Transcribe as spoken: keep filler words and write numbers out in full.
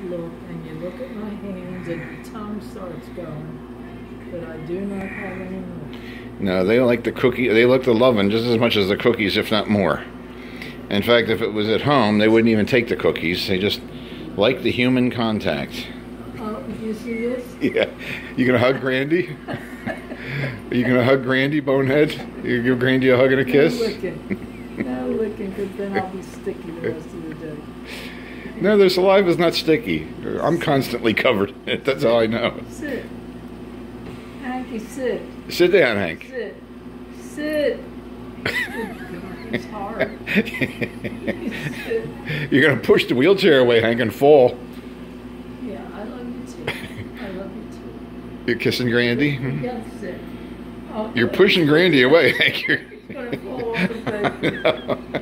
look and you look at my hands and your tongue starts going, but I do not have any more. No, they like the cookie. They like the loving just as much as the cookies, if not more. In fact, if it was at home, they wouldn't even take the cookies. They just like the human contact. Oh, you see this? Yeah. You gonna hug Grandy? Are you gonna hug Grandy, bonehead? You give Grandy a hug and a kiss? No licking. No licking, because then I'll be sticky the rest of the day. No, their saliva's not sticky. I'm constantly covered in it. That's all I know. Sit. Hanky, sit. Sit down, Hank. Sit. Sit. It's hard. You're going to push the wheelchair away, Hank, and fall. Yeah, I love you too. I love you too. You're kissing Grandy? You gotta sit. Oh, You're pushing Grandy away, Hank. You're He's going to fall off the bed. No.